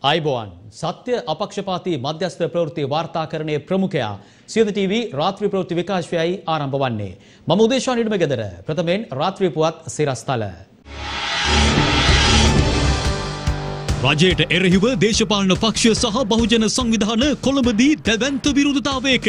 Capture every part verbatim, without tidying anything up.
आइबोन सत्य अपक्षपाती मध्यस्थ प्रवृत्ति वार्ताकरणे प्रमुखया सियद टीवी रात्रि प्रवृत्ति विकासव्ययी आरंभ वन्ने मम उद्देशा निडम ගෙදර ප්‍රථමයෙන් රාත්‍රී පුවත් සිරස්තල රජයට එරෙහිව දේශපාලන පක්ෂ සහ බහුජන සංවිධාන කොළඹදී දැවැන්ත විරෝධතාවයක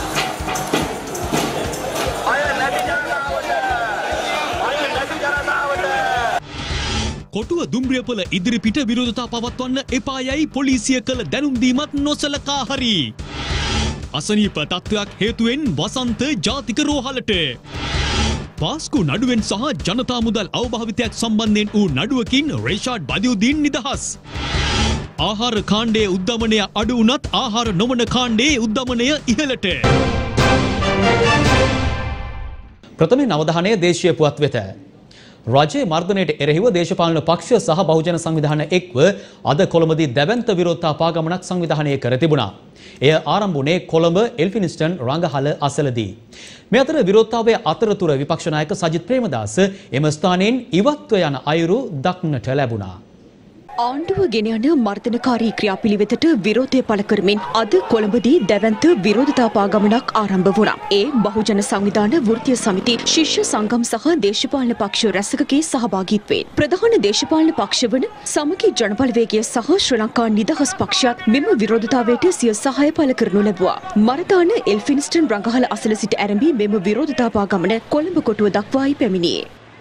කොටුව දුම්රියපොළ ඉදිරිපිට විරෝධතා පවත්වන්න එපා යයි පොලිසිය කළ දැනුම් දීමත් නොසලකා හරි. අසනීප තත්ත්වයක් හේතුවෙන් වසන්ත ජාතික රෝහලට. පාස්කු නඩුවෙන් සහ ජනතා මුදල් අවභාවිතයක් සම්බන්ධයෙන් වූ නඩුවකින් රේෂාඩ් බදියුදීන් නිදහස්. ආහාර කාණ්ඩයේ උද්ධමනය අඩු වුණත් ආහාර නොවන කාණ්ඩයේ උද්ධමනය ඉහළට. ප්‍රථමයෙන් අවධානය දේශීය පුවත් වෙත. රජයේ මර්ධනයට එරෙහිව දේශපාලන පක්ෂ සහ බහුජන සංවිධාන එක්ව අද කොළඹදී දැවැන්ත විරෝධතා පාගමනක් සංවිධානය කර තිබුණා. එය ආරම්භ වුණේ කොළඹ එල්ෆිනිස්ටන් රංගහල අසලදී. මේ අතර විරෝධතාවයේ අතරතුර විපක්ෂ නායක සජිත් ප්‍රේමදාස එම ස්ථානයෙන් ඉවත්ව යන අයුරු දක්නට ලැබුණා. ආණ්ඩුව ගෙන යන මර්ධනකාරී ක්‍රියාපිළිවෙතට විරෝධය පළ කරමින් අද කොළඹදී දැවැන්ත විරෝධතා පාගමනක් ආරම්භ වුණා. ඒ බහුජන සංවිධාන වෘත්තීය සමිති, ශිෂ්‍ය සංගම් සහ දේශපාලන පක්ෂ රැසකගේ සහභාගීත්වයෙන් ප්‍රධාන දේශපාලන පක්ෂ වන සමගි ජනබලවේගය සහ ශ්‍රී ලංකා නිදහස් පක්ෂයත් මෙම විරෝධතාවයට සිය සහාය පළ කරනු ලැබුවා. මරදාන එල්ෆිනිස්ටන් රංගහල අසල සිට ආරම්භී මෙම විරෝධතා පාගමන කොළඹ කොටුව දක්වායි පැමිණියේ.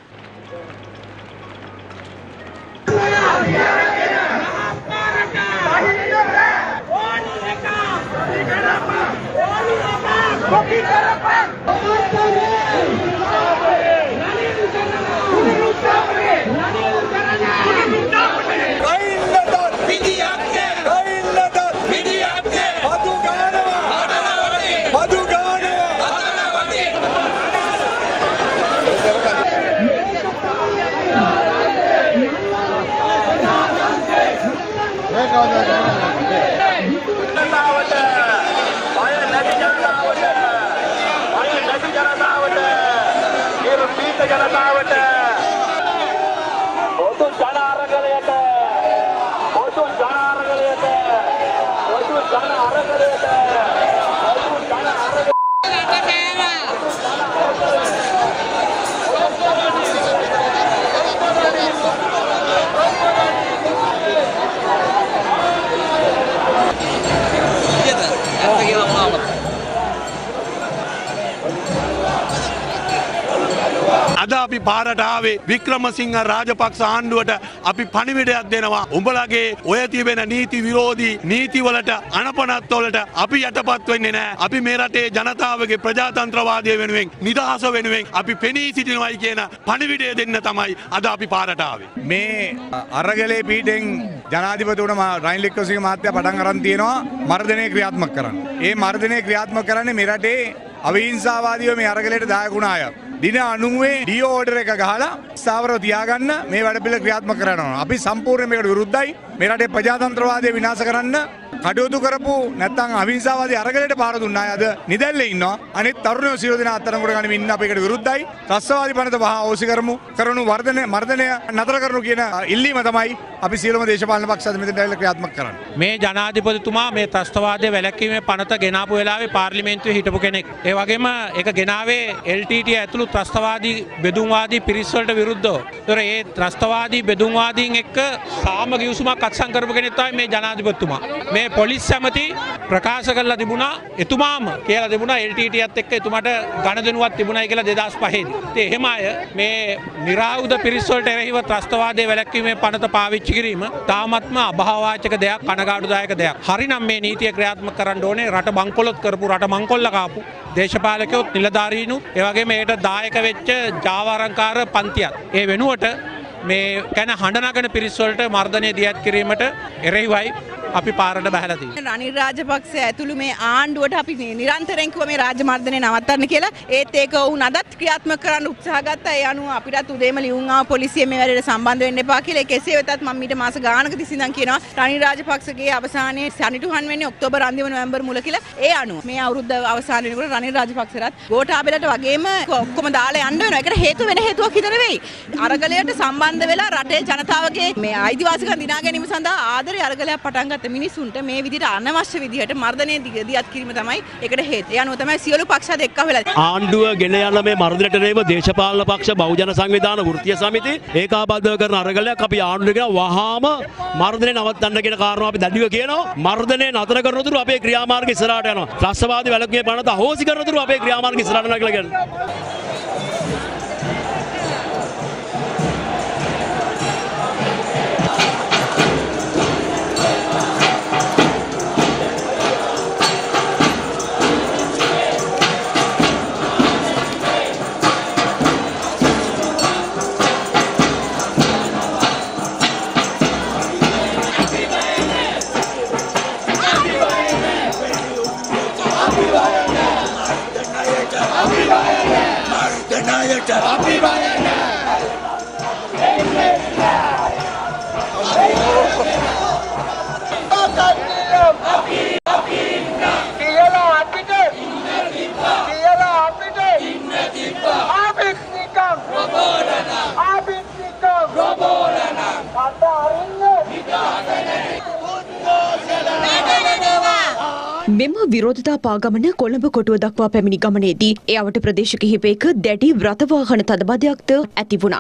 අද අපි පාරට ආවේ වික්‍රමසිංහ රාජපක්ෂ ආණ්ඩුවට අපි පණිවිඩයක් දෙනවා. උඹලගේ ඔය තිබෙන නීති විරෝධී නීති වලට අනපනත් වලට අපි යටපත් වෙන්නේ නැහැ. අපි මේ රටේ ජනතාවගේ ප්‍රජාතන්ත්‍රවාදය වෙනුවෙන් නිදහස වෙනුවෙන් අපි පෙනී සිටිනවයි කියන පණිවිඩය දෙන්න තමයි අද අපි පාරට ආවේ. මේ අරගලේ පීඩෙන් ජනාධිපතිතුමා රනිල් වික්‍රමසිංහ මහත්තයා පටන් අරන් තියෙනවා මර්ධනය ක්‍රියාත්මක කරන්න. ඒ මර්ධනය ක්‍රියාත්මක කරන්නේ මේ රටේ අවිහිංසාවාදීව මේ අරගලයට දායක වුණ අය. දින අනුවේ ඩී ඕඩර් එක ගහලා ස්ථාවරව තියාගන්න මේ වැඩ පිළිවෙල ක්‍රියාත්මක කරනවා. අපි සම්පූර්ණයෙන් මේකට විරුද්ධයි. මේ රටේ ප්‍රජාතන්ත්‍රවාදය විනාශ කරන්න කටයුතු කරපු නැත්නම් අවිහිංසාවාදී අරගලයට පාර දුන්න අය අද නිදැල්ලේ ඉන්නවා. අනිත් තරුණයෝ සියලු දෙනා අත්අඩංගුවට ගනිමින් ඉන්න අපි ඒකට විරුද්ධයි. ත්‍රස්තවාදී පනත වහා ඕසි කරමු. කරනු වර්ධනය මර්ධනය නතර කරනු කියන ඉල්ලීම තමයි අපි සියලුම දේශපාලන පක්ෂ අද මෙතෙන්ට ඇවිල්ලා ක්‍රියාත්මක කරන්නේ. මේ ජනාධිපතිතුමා මේ ත්‍රස්තවාදය වැළැක්වීමේ පනත ගෙනාපු වෙලාවේ පාර්ලිමේන්තුවේ හිටපු කෙනෙක්. ඒ වගේම ඒක ගෙනාවේ එල් ටී ටී ඇතුළු ත්‍රස්තවාදී බෙදුම්වාදී පිරිස් වලට විරුද්ධව. ඒතර ඒ ත්‍රස්තවාදී බෙදුම්වාදීන් එක්ක සාම ගිවිසුමක් අත්සන් කරපු කෙනෙක් තමයි මේ ජනාධිපතිතුමා. මේ පොලිස් සැමති ප්‍රකාශ කරලා තිබුණා එතුමාම කියලා තිබුණා එල් ටී ටීයත් එක්ක එතුමාට ගණදෙනුවක් තිබුණයි කියලා දෙදාස් පහේ දී. ඉතින් එහෙම අය මේ නිරායුධ පිරිස් වලට එරෙහිව ත්‍රස්තවාදයේ වැළැක්වීමේ පනත පාවිච්චි කිරීම තාමත්ම අභාවාචක දෙයක්, කනගාටුදායක දෙයක්. හරිනම් මේ නීතිය ක්‍රියාත්මක කරන්න ඕනේ. රට බංකොලොත් කරපු, රට මංකොල්ල කාපු දේශපාලකයොත් නිලධාරීනුත් ඒ වගේම ඒට දායක වෙච්ච ජාවාරංකාර පන්තියත් ඒ වෙනුවට මේ ගැන හඬ නගන පිරිස් වලට මර්ධනය දියත් කිරීමට එරෙහිවයි අපි පාරට බහැලා තියෙන්නේ. රනිල් රාජපක්ෂ ඇතුළු මේ ආණ්ඩුවට අපි නිරන්තරයෙන් කිව්වා මේ රාජ්‍ය මර්ධනය නවත්තන්න කියලා. ඒත් ඒක වුණ අදත් ක්‍රියාත්මක කරන්න උත්සාහ ගත්තා. ඒ අනුව අපිටත් උදේම ලියුම් ආව පොලිසිය මේ වැඩේට සම්බන්ධ වෙන්න එපා කියලා. ඒක කෙසේ වෙතත් මම ඊට මාස ගානක තිස්සේ ඉඳන් කියනවා රනිල් රාජපක්ෂගේ අවසානයේ සනිටුහන් වෙන්නේ ඔක්තෝබර් අන්තිම නොවැම්බර් මුල කියලා. ඒ අනුව මේ අවුරුද්ද අවසාන වෙනකොට රනිල් රාජපක්ෂරත් ගෝඨාභයලට වගේම ඔක්කොම දාලා යන්න වෙනවා. ඒකට හේතු වෙන හේතුවක් හිත නෙවෙයි. අරගලයට සම්බන්ධ වෙලා රටේ ජනතාවගේ මේ අයිතිවාසිකම් දිනා ගැනීම සඳහා ආදරේ අරගලයක් පටන් ගත්ත මිනිසුන්ට මේ විදිහට අනවශ්‍ය විදිහට මර්ධනය දිගදියත් කිරීම තමයි ඒකට හේතුව. ඒ අනුව තමයි සියලු පක්ෂ එක්ක වෙලා ආණ්ඩුව ගෙන යන මේ මර්ධනයට නේව දේශපාලන පක්ෂ බහුජන සංවිධාන වෘත්තීය සමිති ඒකාබද්ධව කරන අරගලයක් අපි ආණ්ඩුවට කියන වහාම මර්ධනය නවත්තන්න කියන කාරණාව අපි දැඩිව කියනවා. මර්ධනය නතර කරන තුරු අපේ ක්‍රියාමාර්ග ඉස්සරහට යනවා. ත්‍රස්තවාදී වැළකීමේ පනත අහෝසි කරන තුරු අපේ ක්‍රියාමාර්ග ඉස්සරහට යනවා කියලා කියනවා. මෙම විරෝධතා පාගමන කොළඹ කොටුව දක්වා පැමිණි ගමනේදී ඒ අවට ප්‍රදේශ කිහිපයක දැඩි රථවාහන තදබදයක්ද ඇති වුණා.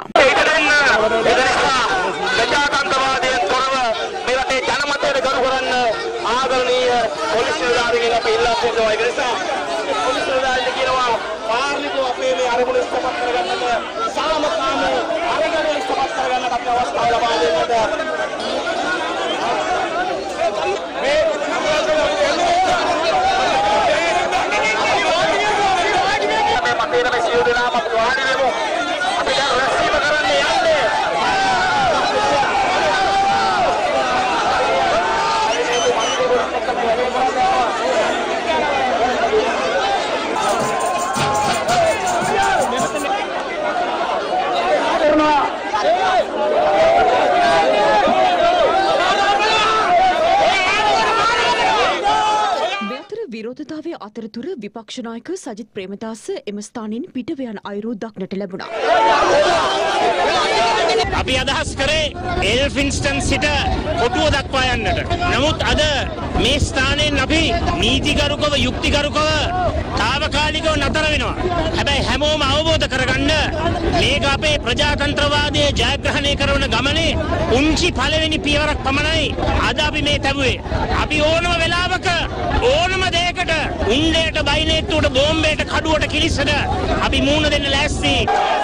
විරෝධතාවය අතරතුර විපක්ෂ නායක සජිත් ප්‍රේමදාස එම ස්ථානයෙන් පිටව යන අයුරු දක්නට ලැබුණා. අපි අදහස් කරේ එල්ෆින්ස්ටන් සිට කොටුව දක්වා යන්නට. නමුත් අද මේ ස්ථානයෙන් අපි නීතිගරුකව යුක්තිගරුකව తాවකාලිකව නතර වෙනවා. හැබැයි හැමෝම අවබෝධ කරගන්න මේක අපේ ප්‍රජාතන්ත්‍රවාදයේ ජයග්‍රහණය කරන ගමනේ උන්චි පළවෙනි පියවරක් පමණයි අද අපි මේ තැබුවේ. අපි ඕනම වෙලාවක ඕනම දෙයකට උණ්ඩයට බයිනේට්ටුවට බෝම්බයට කඩුවට කිලිසට අපි මූණ දෙන්න ලෑස්ති.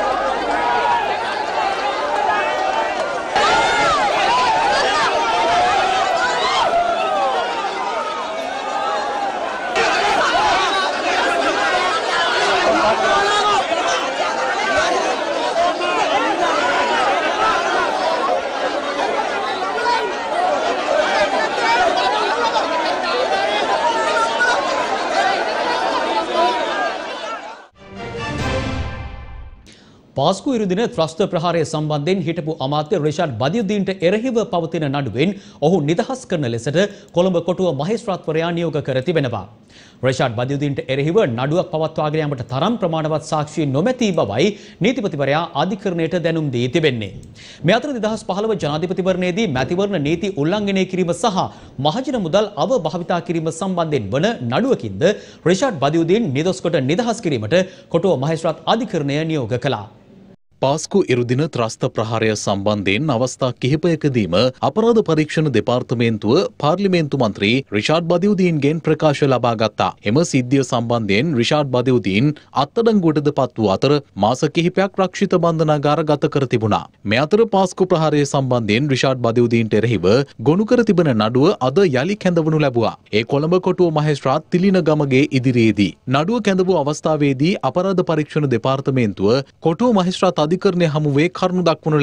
පාස්කු ඉරුදින ත්‍රස්ත ප්‍රහාරය සම්බන්ධයෙන් හිටපු අමාත්‍ය රිෂාඩ් බදියුද්දීන්ට එරෙහිව පවතින නඩුවෙන් ඔහු නිදහස් කරන ලෙසට කොළඹ කොටුව මහේස්ත්‍රාත්වරයා නියෝග කර තිබෙනවා. රිෂාඩ් බදියුද්දීන්ට එරෙහිව නඩුවක් පවත්වාගෙන යාමට තරම් ප්‍රමාණවත් සාක්ෂි නොමැති බවයි නීතිපතිවරයා අධිකරණයට දැනුම් දී තිබෙන්නේ. මේ අතර දෙදහස් පහළව ජනාධිපතිවරණයේදී මැතිවරණ නීති උල්ලංඝනය කිරීම සහ මහජන මුදල් අවභාවිතා කිරීම සම්බන්ධයෙන් වන නඩුවකින්ද රිෂාඩ් බදියුද්දීන් නිදොස් කොට නිදහස් කිරීමට කොටුව මහේස්ත්‍රාත් අධිකරණය නියෝග කළා. පාස්කු ඉරුදින ත්‍රස්ත ප්‍රහාරය සම්බන්ධයෙන් අවස්ථා කිහිපයකදීම අපරාධ පරීක්ෂණ දෙපාර්තමේන්තුව පාර්ලිමේන්තු මන්ත්‍රී රිෂාඩ් බදියුදීන්ගෙන් ප්‍රකාශ ලබා ගත්තා. එම සිද්ධිය සම්බන්ධයෙන් රිෂාඩ් බදියුදීන් අත්අඩංගුවටද පත් වූ අතර මාස කිහිපයක් රක්ෂිත බන්ධනාගාර ගත කර තිබුණා. මේ අතර පාස්කු ප්‍රහාරය සම්බන්ධයෙන් රිෂාඩ් බදියුදීන්ට එරෙහිව ගොනු කර තිබෙන නඩුව අද යලි කැඳවනු ලැබුවා. ඒ කොළඹ කොටුව මහේස්ත්‍රාත් තිලින ගමගේ ඉදිරියේදී නඩුව කැඳවූ අවස්ථාවේදී අපරාධ පරීක්ෂණ දෙපාර්තමේන්තුව කොටුව මහේස්ත්‍රාත් අධිකරණය හමුවේ කරුණු දක්වනු ලැබුවා.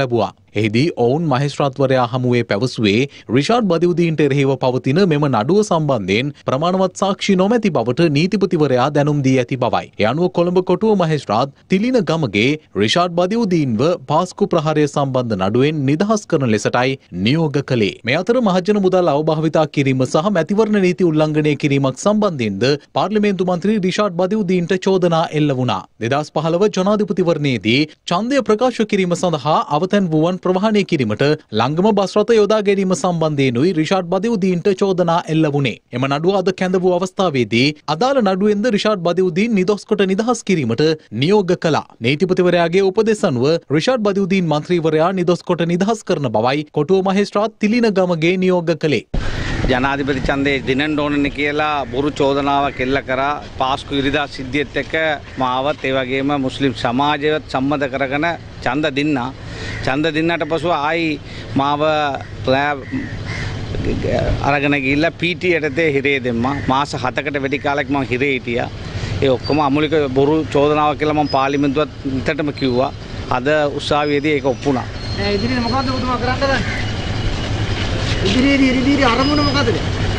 එහිදී ඔවුන් මහේස්ත්‍රාත්වරයා හමුවේ පැවසුවේ රිෂාඩ් බදියුදීන්ට එරෙහිව පවතින මෙම නඩුව සම්බන්ධයෙන් ප්‍රමාණවත් සාක්ෂි නොමැති බවට නීතිපතිවරයා දැනුම් දී ඇති බවයි. ඒ අනුව කොළඹ කොටුව මහේස්ත්‍රාත් තිලින ගමගේ රිෂාඩ් බදියුදීන්ව පාස්කු ප්‍රහාරය සම්බන්ධ නඩුවෙන් නිදහස් කරන ලෙසටයි නියෝග කළේ. මේ අතර මහජන මුදල් අවභාවිතා කිරීම සහ මැතිවරණ නීති උල්ලංඝනය කිරීමක් සම්බන්ධයෙන්ද පාර්ලිමේන්තු මන්ත්‍රී රිෂාඩ් බදියුදීන්ට චෝදනා එල්ල වුණා. දෙදහස් පහළව ජනාධිපතිවරණයේදී ඡන්දය ප්‍රකාශ කිරීම සඳහා අවතැන් වූවන් ප්‍රවාහනය කිරීමට ලංගම බස් රථ යොදා ගැනීම සම්බන්ධයෙන්ුයි රිෂාඩ් බදියුදීන්ට චෝදනා එල්ල වුණේ. එම නඩුව අද කැඳ වූ අවස්ථාවේදී අදාළ නඩුවෙන්ද රිෂාඩ් බදියුදීන් නිදොස් කොට නිදහස් කිරීමට නියෝග කළා. නීතිපතිවරයාගේ උපදෙස් අනුව රිෂාඩ් බදියුදීන් මන්ත්‍රීවරයා නිදොස් කොට නිදහස් කරන බවයි කොටුව මහේස්ත්‍රාත් තිලින ගමගේ නියෝග කළේ. ජනාධිපති ඡන්දේ දිනන්න ඕනනේ කියලා බොරු චෝදනාවක් එල්ල කරා. පාස්කු ඉරිදා සිද්ධියත් එක්ක මාවත් ඒ වගේම මුස්ලිම් සමාජයවත් සම්මත කරගෙන ඡන්ද දින්නා. ඡන්ද දින්නට පසුව ආයි මාව අරගෙන ගිහිල්ලා පී ටී යටතේ හිරේ දෙම්මා. මාස හතකට වැඩි කාලයක් මම හිරේ හිටියා. ඒ ඔක්කොම අමූලික බොරු චෝදනාවක් කියලා මම පාර්ලිමේන්තුවත් විතරටම කිව්වා. අද උසාවියේදී ඒක ඔප්පුණා. නෑ ඉදිරියට මොකද්ද ඔබතුමා කරන්න දන්නේ? ඉදිරියේ ඉදිරියේ අරමුණ මොකද්ද?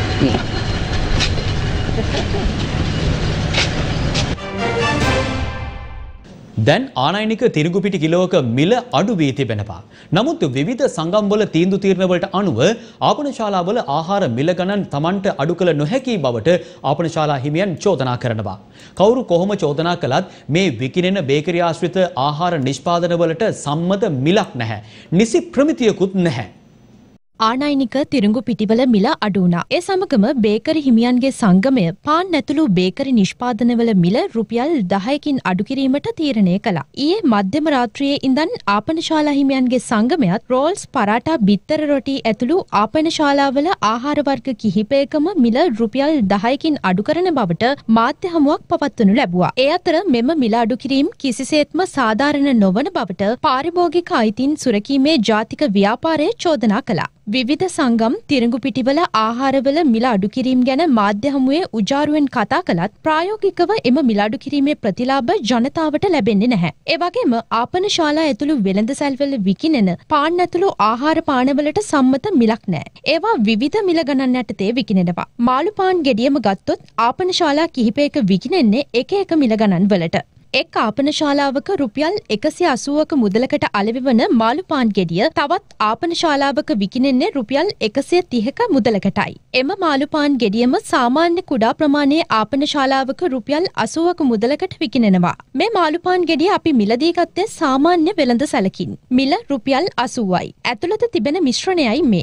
දැන් ආනයනික තිරිඟුපිටි කිලෝක මිල අඩු වී තිබෙනවා. නමුත් විවිධ සංගම්වල තීන්දුව තීරණවලට අනුව ආපනශාලාවල ආහාර මිල ගණන් Tamanට අඩු කළ නොහැකි බවට ආපනශාලා හිමියන් චෝදනා කරනවා. කවුරු කොහොම චෝදනා කළත් මේ විකිනෙන බේකරි ආශ්‍රිත ආහාර නිෂ්පාදනවලට සම්මත මිලක් නැහැ. නිසි ප්‍රමිතියකුත් නැහැ. ආනයනික තිරිඟු පිටිවල මිල අඩු වුණා. ඒ සමගම බේකරි හිමියන්ගේ සංගමය පාන් ඇතුළු බේකරි නිෂ්පාදනවල මිල රුපියල් දහයකින් අඩු කිරීමට තීරණය කළා. ඊයේ මධ්‍යම රාත්‍රියේ ඉඳන් ආපනශාලා හිමියන්ගේ සංගමයත් රෝල්ස් පරාටා බිත්තර රොටි ඇතුළු ආපනශාලාවල ආහාර වර්ග කිහිපයකම මිල රුපියල් දහයකින් අඩු කරන බවට මාධ්‍ය හමුවක් පවත්වනු ලැබුවා. ඒ අතර මෙම මිල අඩු කිරීම කිසිසේත්ම සාධාරණ නොවන බවට පාරිභෝගික අයිතීන් සුරකීමේ ජාතික ව්‍යාපාරය චෝදනා කළා. විවිධ සංගම් තිරිඟු පිටිවල ආහාරවල මිල අඩු කිරීම ගැන මාධ්‍ය හමුවේ උජාරුවෙන් කතා කළත් ප්‍රායෝගිකව එම මිල අඩු කිරීමේ ප්‍රතිලාභ ජනතාවට ලැබෙන්නේ නැහැ. ඒ වගේම ආපනශාලා ඇතුළු වෙළඳසැල්වල විකිනෙන පාන් ඇතුළු ආහාර පානවලට සම්මත මිලක් නැහැ. ඒවා විවිධ මිල ගණන් යටතේ විකිනෙනවා. මාළු පාන් ගෙඩියම ගත්තොත් ආපනශාලා කිහිපයක විකිනෙන්නේ එක එක මිල ගණන් වලට. එක් ආපනශාලාවක රුපියල් එකසිය අසූවක මුදලකට අලෙවි මාළු පාන් ගෙඩිය තවත් ආපනශාලාවක විකිනෙන්නේ රුපියල් එකසිය තිහක මුදලකටයි. එම මාළු පාන් ගෙඩියම සාමාන්‍ය කුඩා ප්‍රමාණයේ ආපනශාලාවක රුපියල් අසූවක මුදලකට විකිනෙනවා. මේ මාළු පාන් ගෙඩිය අපි මිලදී ගත්තේ සාමාන්‍ය වෙළඳ සැලකින්. මිල රුපියල් අසූවයි. ඇතුළත තිබෙන මිශ්‍රණයයි මේ.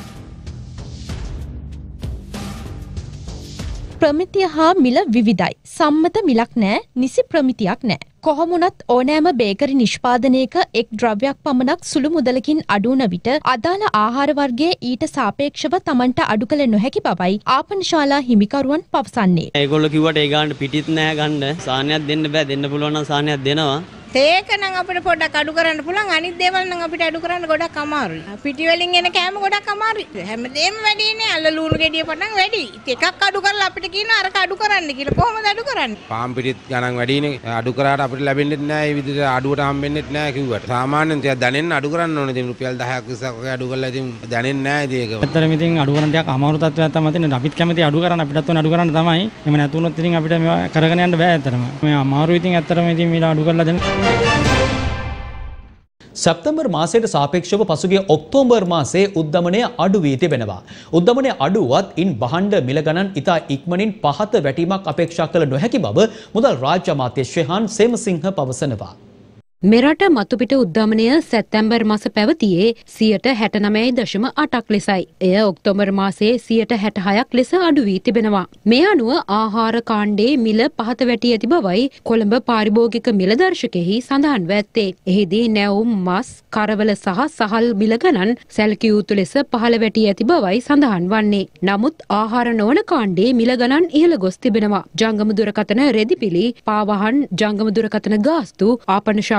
ප්‍රමිතිය හා මිල විවිධයි. සම්මත මිලක් නෑ, නිසි ප්‍රමිතියක් නෑ. කොහොමුණත් ඕනෑම බේකරි නිෂ්පාදනයක එක් ද්‍රව්‍යයක් පමණක් සුළු මුදලකින් අඩු වන විට අදාළ ආහාර වර්ගයේ ඊට සාපේක්ෂව Tamanට අඩු කළ නොහැකි බවයි ආපනශාලා හිමිකරුවන් පවසන්නේ. ඒගොල්ලෝ කිව්වට ඒ ගානට පිටිත් නෑ ගන්න. සාහනයක් දෙන්න බෑ. දෙන්න පුළුවන් නම් සාහනයක් දෙනවා. ඒක නම් අපිට පොඩ්ඩක් අඩු කරන්න පුළුවන්. අනිත් දේවල් නම් අපිට අඩු කරන්න ගොඩක් අමාරුයි. පිටි වලින් එන කෑම ගොඩක් අමාරුයි. හැමදේම වැඩිනේ. අල්ල ලුණු ගෙඩිය පටන් වැඩි. එකක් අඩු කරලා අපිට කියනවා අරක අඩු කරන්න කියලා. කොහොමද අඩු කරන්නේ? පාන් පිටිත් ගණන් වැඩිනේ. අඩු කරාට අපිට ලැබෙන්නේ නැහැ. මේ විදිහට අඩුවට හම්බෙන්නේ නැහැ කිව්වට. සාමාන්‍යයෙන් තියා දැනෙන්න අඩු කරන්න ඕනේ. ඉතින් රුපියල් දහයක් විස්සක් වගේ අඩු කරලා ඉතින් දැනෙන්නේ නැහැ ඉතින් ඒක. ඇත්තටම ඉතින් අඩු කරන දෙයක් අමාරු තත්ත්වයක් තමයි තියෙන්නේ. අපිත් කැමති අඩු කරන්න අපිටත් ඕනේ අඩු කරන්න තමයි. එහෙම නැතුනොත් ඉතින් අපිට මේවා කරගෙන යන්න බෑ ඇත්තටම. මේ අමාරු ඉතින් ඇත්තටම ඉතින් මේලා අඩු කරලා දෙන්න. සැප්තැම්බර් මාසයට සාපේක්ෂව පසුගිය ඔක්තෝබර් මාසයේ උද්දමනය අඩු වී තිබෙනවා. උද්දමනය අඩුවත් ඉන් බහණ්ඩ මිල ගණන් ඉතා ඉක්මනින් පහත වැටීමක් අපේක්ෂා කළ නොහැකි බව මුදල් රාජ්‍ය අමාත්‍ය ශ්‍රේහාන් සේමසිංහ පවසනවා. මෙරට මතුපිට උද්දමනය සැප්තැම්බර් මාස පැවතියේ සියයට හැටනවය දශම අටක් ලෙසයි. එය ඔක්තෝබර් මාසයේ සියයට හැටහයක් ලෙස අඩු වී තිබෙනවා. මේ අනුව ආහාර කාණ්ඩේ මිල පහත වැටී ඇති බවයි කොළඹ පාරිභෝගික මිල දර්ශකෙහි සඳහන්ව ඇත්තේ. එහිදී නැවුම් මස්, කරවල සහ සහල් මිල ගණන් සැලකිය යුතු ලෙස පහළ වැටී ඇති බවයි සඳහන් වන්නේ. නමුත් ආහාර නොවන කාණ්ඩේ මිල ගණන් ඉහළ ගොස් තිබෙනවා. ජංගම දුරකථන රෙදිපිලි, පාවහන්, ජංගම දුරකථන ගාස්තු, ආපනශාලා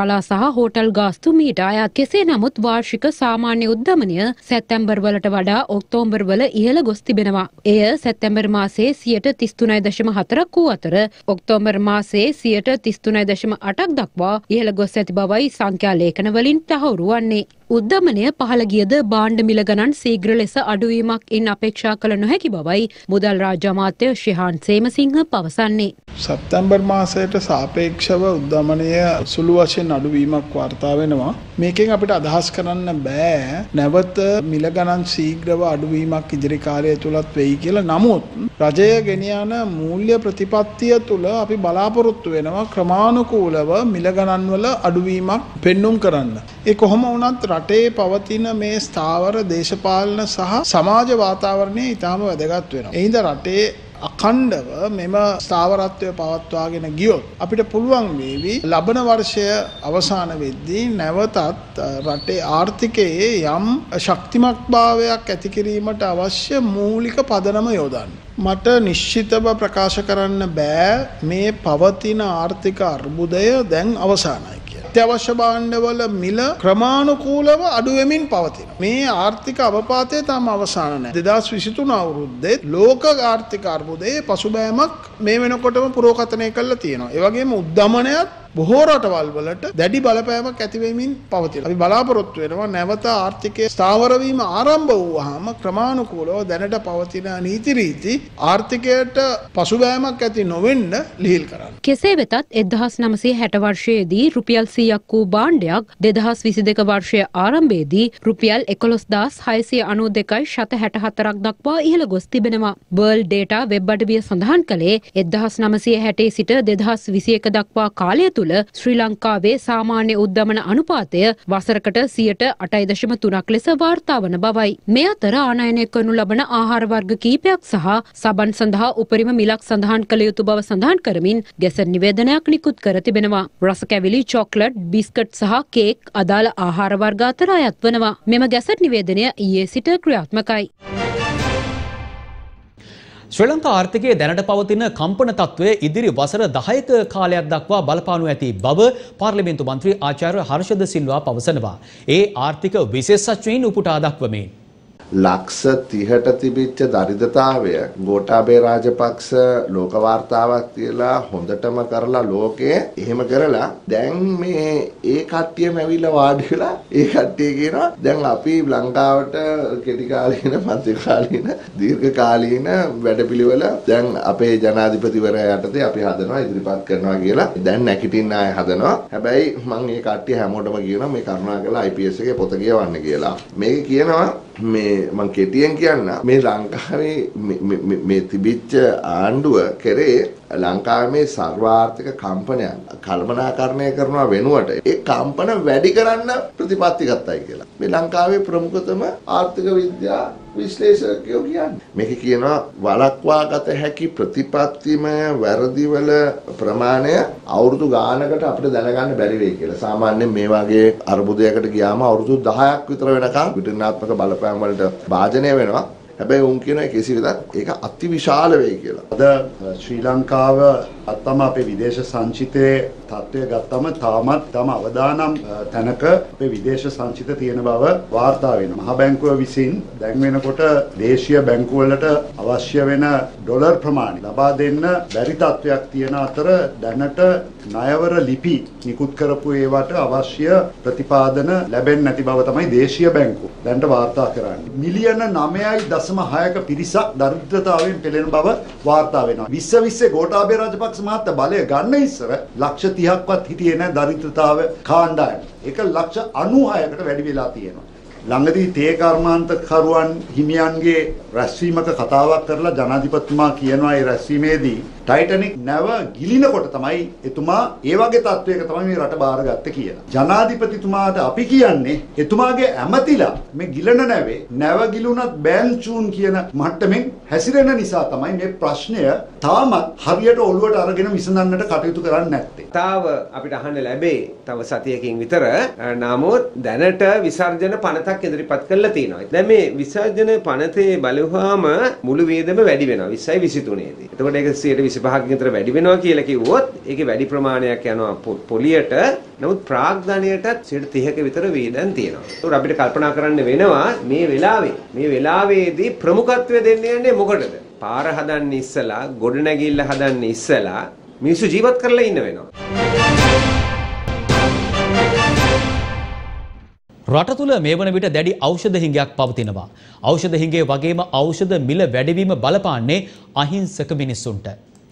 ශාලා සහ හෝටල් ගාස්තු මීට අයත්. කෙසේ නමුත් වාර්ෂික සාමාන්‍ය උද්දමනය සැප්තැම්බර් වලට වඩා ඔක්තෝබර් වල ඉහළ ගොස් තිබෙනවා. එය සැප්තැම්බර් මාසයේ සියයට තිස් තුනයි දශම හතරක් වූ අතර ඔක්තෝබර් මාසයේ සියයට තිස් තුනයි දශම අටක් දක්වා ඉහළ ගොස් ඇති බවයි සංඛ්‍යා ලේඛන වලින් තහවුරු වන්නේ. උද්දමනය පහළ ගියද භාණ්ඩ මිල ගණන් ශීඝ්‍ර ලෙස අඩුවීමක් ඉන් අපේක්ෂා කළ නොහැකි බවයි මුදල් රාජ්‍ය අමාත්‍ය ශ්‍රීහාන් සේමසිංහ පවසන්නේ. සැප්තැම්බර් මාසයට සාපේක්ෂව උද්දමනය සුළු වශයෙන් අඩුවීමක් වාර්තා වෙනවා. මේකෙන් අපිට අදහස් කරන්න බෑ නැවත මිල ගණන් ශීඝ්‍රව අඩුවීමක් ඉදිරි කාලය තුලත් වෙයි කියලා. නමුත් රජය ගෙන යන මූල්‍ය ප්‍රතිපත්තිය තුල අපි බලාපොරොත්තු වෙනවා ක්‍රමානුකූලව මිල ගණන් වල අඩුවීමක් පෙන්눔 කරන්න. ඒ කොහොම වුණත් රටේ පවතින මේ ස්ථාවර දේශපාලන සහ සමාජ වාතාවරණය ඊටම වැදගත් වෙනවා. ඒ හින්දා රටේ අඛණ්ඩව මෙම ස්ථාවරත්වය පවත්වාගෙන ගියොත් අපිට පුළුවන් වේවි ලබන වර්ෂය අවසාන වෙද්දී නැවතත් රටේ ආර්ථිකයේ යම් ශක්තිමත්භාවයක් ඇති කිරීමට අවශ්‍ය මූලික පදනම යොදන්න. මට නිශ්චිතව ප්‍රකාශ කරන්න බෑ මේ පවතින ආර්ථික අර්බුදය දැන් අවසానයි. අත්‍යවශ්‍ය භාණ්ඩවල මිල ක්‍රමානුකූලව අඩු වෙමින් පවතිනවා. මේ ආර්ථික අවපාතය තාම අවසාන නැහැ. දෙදාස් විසිතුන අවුරුද්දේ ලෝක ආර්ථික අර්බුදයේ පසුබෑමක් මේ වෙනකොටම පුරෝකථනය කරලා තියෙනවා. ඒ වගේම උද්දමනයත් බොහෝ රටවල් වලට දැඩි බලපෑමක් ඇති වෙමින් පවතිනවා. අපි බලාපොරොත්තු වෙනවා නැවත ආර්ථිකයේ ස්ථාවර වීම ආරම්භ වුවහම ක්‍රමානුකූලව දැනට පවතින නීති රීති ආර්ථිකයට පසුබෑමක් ඇති නොවෙන්න ලිහිල් කරන්න. කෙසේ වෙතත් එක්දහස් නවසිය හැට වර්ෂයේදී රුපියල් සීයක් වූ භාණ්ඩයක් දෙදහස් විසි දෙක වර්ෂයේ ආරම්භයේදී රුපියල් එකොළොස්දාස් හයසිය අනූ දෙකයි ශත හැට හතරක් දක්වා ඉහළ ගොස් තිබෙනවා. World Data වෙබ් අඩවිය සඳහන් කළේ එක්දහස් නවසිය හැටේ සිට දෙදහස් විසි එක දක්වා කාලය තුළ ශ්‍රී ලංකාවේ සාමාන්‍ය උද්දමන අනුපාතය වසරකට සියයට අටයි දශම තුනක් ලෙස වාර්තා වන බවයි. මේ අතර ආනයනය කරනු ලබන ආහාර වර්ග කීපයක් සහ සබන් සඳහා උපරිම මිලක් සඳහන් කළ යුතු බව සඳහන් කරමින් ගැසට් නිවේදනයක් නිකුත් කර තිබෙනවා. රස කැවිලි, චොක්ලට්, බිස්කට් සහ කේක් අදාළ ආහාර වර්ග අතර අයත් වනවා. මෙම ගැසට් නිවේදනය ඊයේ සිට ක්‍රියාත්මකයි. ශ්‍රී ලංකා ආර්ථිකයේ දැනට පවතින කම්පන තත්ත්වය ඉදිරි වසර දහයක කාලයක් දක්වා බලපානු ඇති බව පාර්ලිමේන්තු මන්ත්‍රී ආචාර්ය හර්ෂද සිල්වා පවසනවා. ඒ ආර්ථික විශේෂඥයින් උපුටා දක්වමින් ලක්ෂ තිහට තිබිච්ච දරිද්‍රතාවය ගෝඨාභය රාජපක්ෂ ලෝක වාර්තාවක් තියලා හොඳටම කරලා ලෝකයේ එහෙම කරලා දැන් මේ ඒ කට්ටියම ඇවිල්ලා වාඩි වෙලා ඒ කට්ටිය කියනවා දැන් අපි ලංකාවට කෙටි කාලීන මධ්‍ය කාලීන දීර්ඝ කාලීන වැඩපිළිවෙල දැන් අපේ ජනාධිපතිවරයා යටතේ අපි හදනවා ඉදිරිපත් කරනවා කියලා දැන් නැගිටින්න ආය හදනවා. හැබැයි මම මේ කට්ටිය හැමෝටම කියනවා මේ කරුණාකරලා I P S එකේ පොත කියවන්න කියලා. මේක කියනවා මේ මම කෙටියෙන් කියන්න මේ ලංකාවේ මේ තිබිච්ච ආණ්ඩුව කරේ ලංකාවේ මේ සර්වාර්ථික කම්පනයන් කල්පනාකරණය කරනවා වෙනුවට ඒ කම්පන වැඩි කරන්න ප්‍රතිපත්ති ගත්තයි කියලා. මේ ලංකාවේ ප්‍රමුඛතම ආර්ථික විද්‍යා විශ්ලේෂකයෝ කියන්නේ. මේක කියනවා වළක්වා ගත හැකි ප්‍රතිපත්තිමය වැරදිවල ප්‍රමාණය අවුරුදු ගානකට අපිට දැනගන්න බැරි වෙයි කියලා. සාමාන්‍යයෙන් මේ වගේ අර්බුදයකට ගියාම අවුරුදු දහයක් විතර වෙනකම් විතරනාත්මක බලපෑම් වලට භාජනය වෙනවා. හැබැයි උන් කියන කිසි විදිහක් ඒක අතිවිශාල වෙයි කියලා. අද ශ්‍රී ලංකාව අත්තම අපේ විදේශ සංචිතයේ තත්ත්වය ගත්තම තාමත් තම අවදානම් තැනක අපේ විදේශ සංචිත තියෙන බව වාර්තා වෙනවා. මහ බැංකුව විසින් දැන් වෙනකොට දේශීය බැංකු වලට අවශ්‍ය වෙන ඩොලර් ප්‍රමාණය ලබා දෙන්න බැරි තත්ත්වයක් තියෙන අතර දැනට ණයවර ලිපි නිකුත් කරපු ඒවට අවශ්‍ය ප්‍රතිපාදන ලැබෙන්නේ නැති බව තමයි දේශීය බැංකුව දැනට වාර්තා කරන්නේ. මිලියන නවයයි දශම හයක පිරිසක් දරිද්‍රතාවයෙන් පෙළෙන බව වාර්තා වෙනවා. විශ්ව විශ්වයේ ගෝඨාභය රාජපක්ෂ මහතා බලය ගන්න ඉස්සර ලක්ෂ තිහක්වත් හිටියේ නැහැ දරිද්‍රතාව කාණ්ඩායම. ඒක ලක්ෂ අනූහයකට වැඩි වෙලා තියෙනවා. ළඟදී තේ කර්මාන්තකරුවන් හිමියන්ගේ රැස්වීමක කතාවක් කරලා ජනාධිපතිතුමා කියනවා ඒ රැස්වීමේදී ටයිටනික් නැව ගිලිනකොට තමයි එතුමා ඒ වගේ තත්වයක තමයි මේ රට බාරගත්තේ කියලා. ජනාධිපතිතුමාට අපි කියන්නේ එතුමාගේ ඇමතිලා මේ ගිලන නැවේ නැව ගිලුණත් බෑන්චූන් කියන මට්ටමින් හැසිරෙන නිසා තමයි මේ ප්‍රශ්නය තාමත් හරියට ඔළුවට අරගෙන විසඳන්නට කටයුතු කරන්නේ නැත්තේ. තාව අපිට අහන්න ලැබේ තව සතියකින් විතර. නමුත් දැනට විසර්ජන පනත පනතක් ඉදිරිපත් කරලා තියෙනවා. දැන් මේ විසර්ජන පනතේ බලුවාම මුළු වේදම වැඩි වෙනවා විස්සයි විසිතුනේ දී. එතකොට ඒක සියයට විසිපහක් විතර වැඩි වෙනවා කියලා කිව්වොත් ඒකේ වැඩි ප්‍රමාණයක් යනවා පොලියට. නමුත් ප්‍රාග්ධනයටත් සියයට තිහක විතර වේදන් තියෙනවා. ඒකට අපිට කල්පනා කරන්න වෙනවා මේ වෙලාවේ මේ වෙලාවේදී ප්‍රමුඛත්වය දෙන්න යන්නේ මොකටද? පාර හදන්න ඉස්සලා, ගොඩනැගිල්ල හදන්න ඉස්සලා මිනිස්සු ජීවත් කරලා ඉන්න වෙනවා. රට තුළ මේ වන විට දැඩි ඖෂධ හිඟයක් පවතිනවා. ඖෂධ හිඟේ වගේම ඖෂධ මිල වැඩිවීම බලපාන්නේ අහිංසක මිනිස්සුන්ට.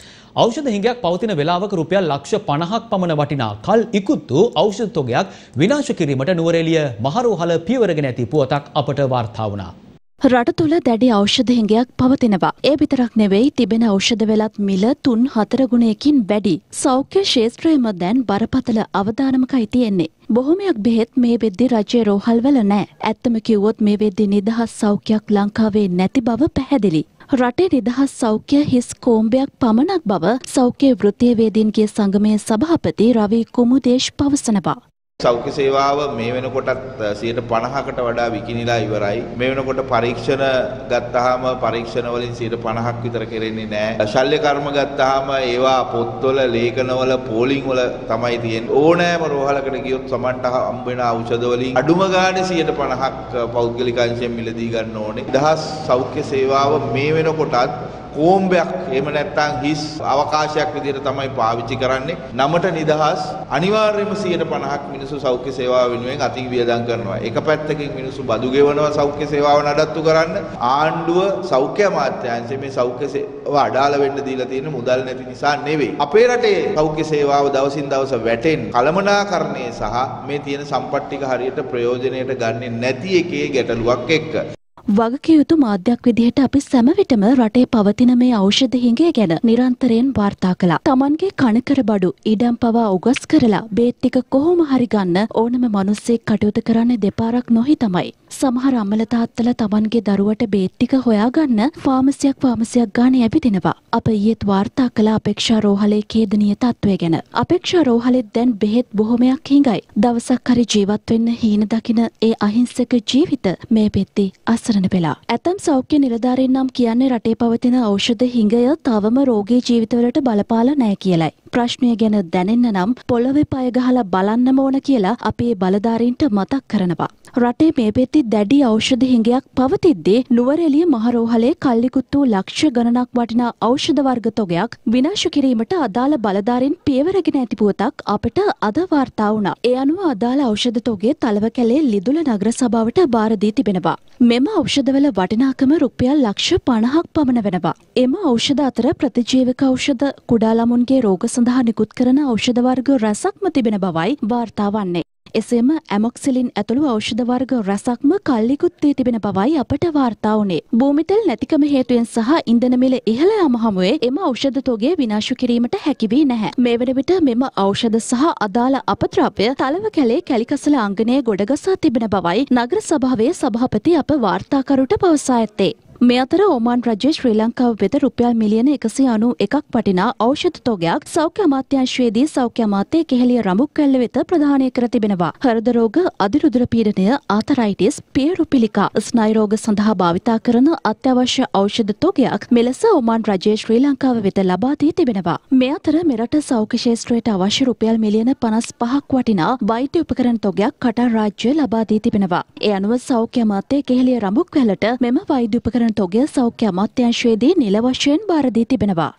ඖෂධ හිඟයක් පවතින වෙලාවක රුපියල් ලක්ෂ පනහක් පමණ වටිනා කල් ඉක්ුත් වූ ඖෂධ තොගයක් විනාශ කිරීමට නුවරඑළිය මහරෝහල පියවරගෙන ඇති පුවතක් අපට වාර්තා වුණා. රට තුළ දැඩි ඖෂධ හිඟයක් පවතිනවා. ඒ විතරක් නෙවෙයි තිබෙන ඖෂධ වෙලත් මිල තුන් හතර ගුණයකින් වැඩි. සෞඛ්‍ය ක්ෂේත්‍රයේම දැන් බරපතල අවදානමකයි තියෙන්නේ. බොහොමයක් බෙහෙත් මේ වෙද්දි රජයේ රෝහල්වල නැහැ. ඇත්තම කිව්වොත් මේ වෙද්දි නිදහස් සෞඛ්‍යයක් ලංකාවේ නැති බව පැහැදිලි. රටේ නිදහස් සෞඛ්‍ය හිස් කෝම්බයක් පමණක් බව සෞඛ්‍ය වෘත්තීයවේදීන්ගේ සංගමයේ සභාපති රවි කුමුදේශ් පවසනවා. සෞඛ්‍ය සේවාව මේ වෙනකොටත් සියයට පනහකට වඩා විකිණිලා ඉවරයි. මේ වෙනකොට පරීක්ෂණ ගත්තාම පරීක්ෂණ වලින් සියයට පනහක් විතර කෙරෙන්නේ නැහැ. ශල්‍ය කර්ම ගත්තාම ඒවා පොත්වල, ලේඛනවල, පෝලිං වල තමයි තියෙන්නේ. ඕනෑම රෝහලකට ගියොත් සමන්ට හම්බ වෙන ඖෂධ වලින් අඩුම ගානේ සියයට පනහක් පෞද්ගලික අංශයෙන් මිලදී ගන්න ඕනේ. දහස් සෞඛ්‍ය සේවාව මේ වෙනකොටත් කෝම්බයක් එහෙම නැත්නම් හිස් අවකාශයක් විදිහට තමයි පාවිච්චි කරන්නේ. නමට නිදහස් අනිවාර්යයෙන්ම සියයට පනහක් මිනිස්සු සෞඛ්‍ය සේවාව වෙනුවෙන් අතින් වියදම් කරනවා. එක පැත්තකින් මිනිස්සු බදු ගෙවනවා සෞඛ්‍ය සේවාව නඩත්තු කරන්න. ආණ්ඩුව සෞඛ්‍ය අමාත්‍යාංශය මේ සෞඛ්‍ය සේවාව අඩාල වෙන්න දීලා තියෙන මුදල් නැති නිසා නෙවෙයි. අපේ රටේ සෞඛ්‍ය සේවාව දවසින් දවස වැටෙන කළමනාකරණය සහ මේ තියෙන සම්පත් ටික හරියට ප්‍රයෝජනයට ගන්නේ නැති එකේ ගැටලුවක් එක්ක වගකිය යුතු මාධ්‍යයක් විදිහට අපි සෑම විටම රටේ පවතින මේ ඖෂධ හිඟය ගැන නිරන්තරයෙන් වාර්තා කළා. Tamanගේ කණකර බඩු ඉඩම් පවා උගස් කරලා බේත් ටික කොහොම හරි ගන්න ඕනම මිනිස්සෙක් කටයුතු කරන්නේ දෙපාරක් නොහි තමයි. සමහර අම්මල තාත්තලා Tamanගේ දරුවට බේත් ටික හොයාගන්න ෆාමසියක් ෆාමසියක් ගානේ ඇවිදිනවා. අප ඊයේත් වාර්තා කළ අපේක්ෂා රෝහලේ ඛේදනීය තත්ත්වය ගැන. අපේක්ෂා රෝහලෙත් දැන් බෙහෙත් බොහොමයක් හිඟයි. දවසක් හරි ජීවත් වෙන්න හීන දකින ඒ අහිංසක ජීවිත මේ පෙත්ති අසර ඇතම් සෞඛ්‍ය නිලධාරීන් නම් කියන්නේ රටේ පවතින ඖෂධ හිඟය තවම රෝගී ජීවිතවලට බලපාලා නැහැ කියලයි. ප්‍රශ්නය ගැන දැනෙන්න නම් පොළවේ පය ගහලා බලන්නම ඕන කියලා අපි බලධාරීන්ට මතක් කරනවා. රටේ මේ පෙත්ති දැඩි ඖෂධ හිඟයක් පවතිද්දී නුවරඑළිය මහරෝහලේ කල්ලිකුත් වූ ලක්ෂ ගණනක් වටිනා ඖෂධ වර්ග තොගයක් විනාශ කිරීමට අදාළ බලධාරීන් පියවරගෙන ඇති පුවතක් අපට අද වාර්තා වුණා. ඒ අනුව අදාළ ඖෂධ තොගේ තලවකැලේ ලිදුල නගර සභාවට බාර දී තිබෙනවා. මෙම ඖෂධවල වටිනාකම රුපියල් ලක්ෂ පනහක් පමණ වෙනවා. එම ඖෂධ අතර ප්‍රතිජීවක ඖෂධ, කුඩා ළමුන්ගේ රෝග සඳහා නිකුත් කරන ඖෂධ වර්ග රැසක්ම තිබෙන බවයි වාර්තා වන්නේ. එසේම ඇමොක්සිලින් ඇතුළු ඖෂධ වර්ග රැසක්ම කල්ලිකුත් දී තිබෙන බවයි අපට වාර්තා වුණේ. භූමිතෙල් නැතිකම හේතුවෙන් සහ ඉන්ධන මිල ඉහළ යාම හමුවේ එම ඖෂධ තොගය විනාශ කිරීමට හැකි වී නැහැ. මේ වන විට මෙම ඖෂධ සහ අදාළ අපද්‍රව්‍ය තලවකැලේ කැලිකසල අංගනයේ ගොඩගසා තිබෙන බවයි නගර සභාවේ සභාපති අප වාර්තාකරුට පවසා ඇත්තේ. මේ අතර ඕමාන් රජයේ ශ්‍රී ලංකාව වෙත රුපියල් මිලියන එකසිය අනූ එකක් වටිනා ඖෂධ තොගයක් සෞඛ්‍ය අමාත්‍යාංශයේදී සෞඛ්‍ය අමාත්‍ය කෙහෙලිය රඹුක්වැල්ල වෙත ප්‍රදානය කර තිබෙනවා. හෘද රෝග, අධිරුධිර පීඩනය, ආතරයිටිස්, පියරු පිළිකා, ස්නායු රෝග සඳහා භාවිතා කරන අත්‍යවශ්‍ය ඖෂධ තොගයක් මෙලෙස ඕමාන් රජයේ ශ්‍රී ලංකාව වෙත ලබා දී තිබෙනවා. මේ අතර මෙරට සෞඛ්‍ය ක්ෂේත්‍රයට අවශ්‍ය රුපියල් මිලියන පනස් පහක් වටිනා වෛද්‍ය උපකරණ තොගයක් කටාර් රාජ්‍යය ලබා දී තිබෙනවා. ඒ අනුව සෞඛ්‍ය අමාත්‍ය කෙහෙලිය රඹුක්වැල්ලට මෙම වෛද්‍ය උපකරණ තොගය සෞඛ්‍ය අමාත්‍යාංශයේදී නිල වශයෙන් බාර දී තිබෙනවා.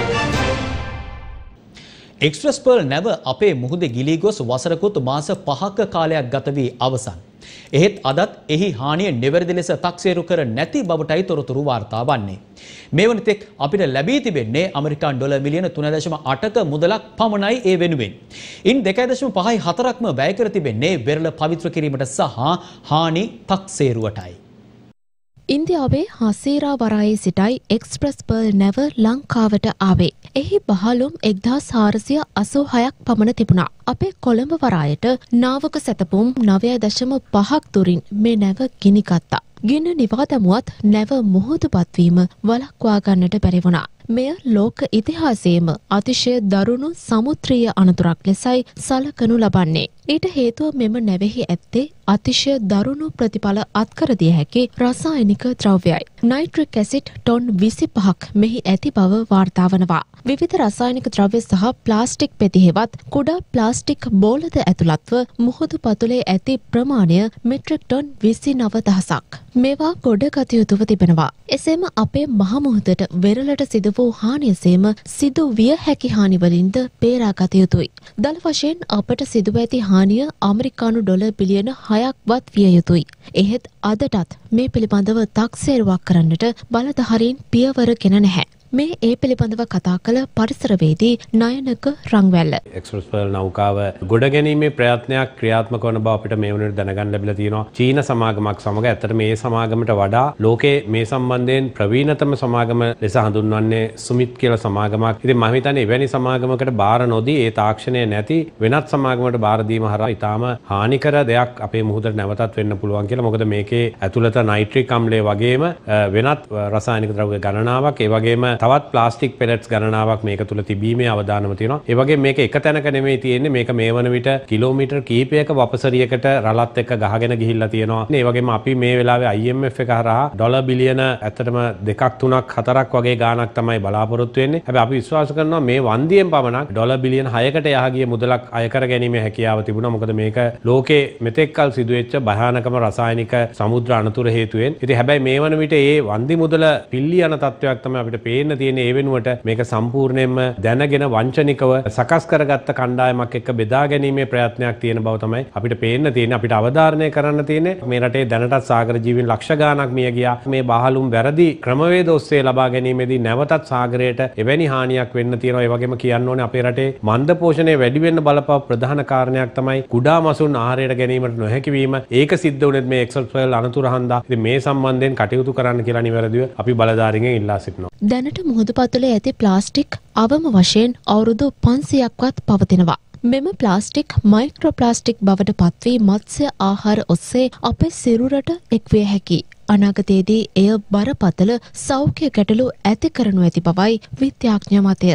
එක්ස්ප්‍රස් පර්ල් නැව අපේ මුහුදේ ගිලී ගොස් වසරකුත් මාස පහක කාලයක් ගත වී අවසන්. එහෙත් අදත් එහි හානිය නිවැරදි ලෙස තක්සේරු කර නැති බවටයි තොරතුරු වාර්තා වන්නේ. මේ වන තෙක් අපිට ලැබී තිබෙන්නේ ඇමරිකානු ඩොලර් මිලියන තුන දශම අටක මුදලක් පමණයි ඒ වෙනුවෙන්. ඉන් දෙකයි දශම පහයි හතරක්ම වැය කර තිබෙන්නේ වෙරළ පවිත්‍ර කිරීමට සහ හානි තක්සේරුවටයි. ඉන්දියාවේ හසීරා වරායේ සිටයි එක්ස්ප්‍රස් පර්ල් නැව ලංකාවට ආවේ. එහි බහලුම් එක්දහස් හාරසිය අසූ හයක් පමණ තිබුණා. අපේ කොළඹ වරායට නාවක සැතපුම් නවය දශම පහක් දුරින් මේ නැව ගිනිගත්තා. ගින්න නිවා දැමුවත් නැව මුහුදු පත්වීම වළක්වා ගන්නට බැරි වුණා. මෙය ලෝක ඉතිහාසයේම අතිශය දරුණු සමුද්‍රීය අනතුරක් ලෙසයි සලකනු ලබන්නේ. ඊට හේතුව මෙම නැවෙහි ඇත්තේ අතිශය දරුණු ප්‍රතිඵල අත්කර දිය හැකි රසායනික ද්‍රව්‍යයි. නයිට්‍රික් ඇසිඩ් ටොන් විසිපහක් මෙහි ඇති බව වාර්තා වනවා. විවිධ රසායනික ද්‍රව්‍ය සහ ප්ලාස්ටික් පෙතිහෙවත් කුඩා ප්ලාස්ටික් බෝලද ඇතුළත්ව මුහුදු පතුලේ ඇති ප්‍රමාණය මෙට්‍රික් ටොන් විසිනව දහසක්. මේවා ගොඩ ගත යුතුව තිබෙනවා. එසේම අපේ මහමුහුදට වෙරළට සිදු වූ හානියසේම සිදු විය හැකි හානිවලින්ද බේරාගත යුතුයි. දල වශයෙන් අපට සිදුව ඇති හානිය අමරිකානු ඩොලර් බිලියන හයක්වත් විය යුතුයි. එහෙත් අදටත් මේ පිළිබඳව තක්සේරුවක් කරන්නට බලධාරීන් පියවර ගෙන නැහැ. මේ ඒ පිළිබඳව කතා කළ පරිසරවේදී නයනක රංවැල්ල. එක්ස්ප්‍රස් පර්ල් නෞකාව ගොඩ ගැනීමේ ප්‍රයත්නයක් ක්‍රියාත්මක වන බව අපිට මේ වුණට දැනගන්න ලැබිලා තියෙනවා. චීන සමාගමක් සමග ඇත්තට මේ සමාගමට වඩා ලෝකේ මේ සම්බන්ධයෙන් ප්‍රවීණතම සමාගම ලෙස හඳුන්වන්නේ සුමිත් කියලා සමාගමක්. ඉතින් මම හිතන්නේ එවැනි සමාගමකට බාර නොදී ඒ තාක්ෂණය නැති වෙනත් සමාගමකට බාර දීම හරහා ඊටාම හානිකර දෙයක් අපේ මුහුදට නැවතත් වෙන්න පුළුවන් කියලා. මොකද මේකේ ඇතුළත නයිට්‍රික් අම්ලය වගේම වෙනත් රසායනික ද්‍රව්‍ය ගණනාවක් ඒ වගේම තවත් ප්ලාස්ටික් පෙලට්ස් ගණනාවක් මේක තුල තිබීමේ අවදානම තියෙනවා. ඒ වගේම මේක එක තැනක නෙමෙයි තියෙන්නේ. මේක මේ වන විට කිලෝමීටර් කිහිපයක වපසරියකට රළත් එක්ක ගහගෙන ගිහිල්ලා තියෙනවා. ඒ වගේම අපි මේ වෙලාවේ I M F එක හරහා ඩොලර් බිලියන ඇත්තටම දෙකක් තුනක් හතරක් වගේ ගාණක් තමයි බලාපොරොත්තු වෙන්නේ. හැබැයි අපි විශ්වාස කරනවා මේ වන්දියෙන් පමණක් ඩොලර් බිලියන හයකට යහ ගිය මුදලක් අය කර ගැනීමේ හැකියාව තිබුණා. මොකද මේක ලෝකේ මෙතෙක්කල් සිදුවෙච්ච භයානකම රසායනික සමුද්‍ර අනතුර හේතුවෙන්. ඉතින් හැබැයි මේ වන විට මේ වන්දි මුදල පිල්ලි යන තත්වයක් තමයි අපිට පේන්න තියෙන්නේ. ඒ වෙනුවට මේක සම්පූර්ණයෙන්ම දැනගෙන වංචනිකව සකස් කරගත්ත කණ්ඩායමක් එක්ක බෙදා ගැනීමේ ප්‍රයත්නයක් තියෙන බව තමයි අපිට පේන්න තියෙන්නේ. අපිට අවධාරණය කරන්න තියෙන්නේ මේ රටේ දැනටත් සාගර ජීවීන් ලක්ෂ ගාණක් මිය ගියා. මේ බහලුම් වැරදි ක්‍රමවේද ඔස්සේ ලබා ගැනීමේදී නැවතත් සාගරයට එවැනි හානියක් වෙන්න තියෙනවා. ඒ වගේම කියන්න ඕනේ අපේ රටේ මන්ද පෝෂණය වැඩි වෙන්න බලපාව ප්‍රධාන කාරණයක් තමයි කුඩා මසුන් ආහාරයට ගැනීමට නොහැකි වීම. ඒක සිද්ධ වුණෙත් මේ එක්සල් පර්ල් අනතුර හන්දා. ඉතින් මේ සම්බන්ධයෙන් කටයුතු කරන්න කියලා නිවැරදිව අපි බලධාරීන්ගෙන් ඉල්ලා සිටිනවා. දැනට මුහුදු පතුලේ ඇති ප්ලාස්ටික් අවම වශයෙන් අවුරුදු පන්සියයක්වත් පවතිනවා. මෙම ප්ලාස්ටික් මයික්‍රෝප්ලාස්ටික් බවට පත්වී මත්ස්‍ය ආහාර ඔස්සේ අපේ සිරුරට එක්විය හැකි. අනාගතයේදී එය බරපතල සෞඛ්‍ය ගැටලු ඇති කරනු ඇති බවයි විද්‍යාඥ මතය.